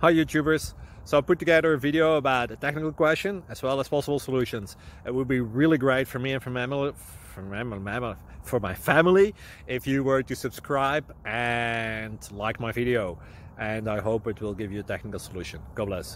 Hi YouTubers! So I put together a video about a technical question as well as possible solutions. It would be really great for me and for my family if you were to subscribe and like my video, and I hope it will give you a technical solution. God bless.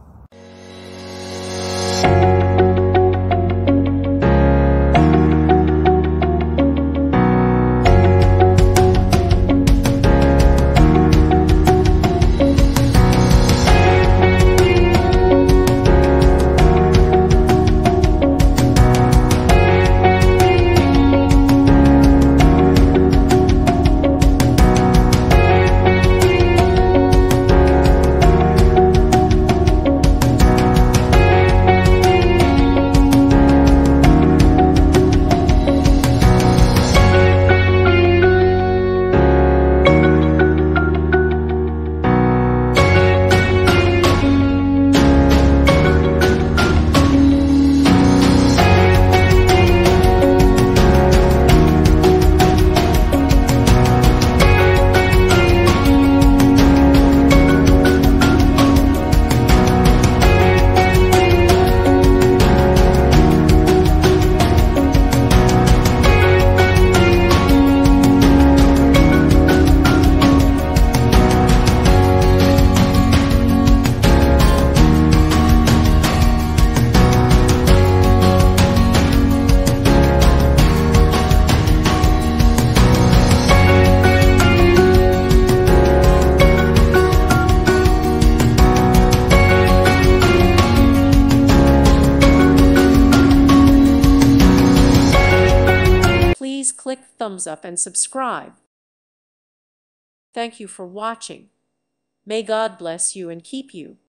Please click thumbs up and subscribe. Thank you for watching. May God bless you and keep you.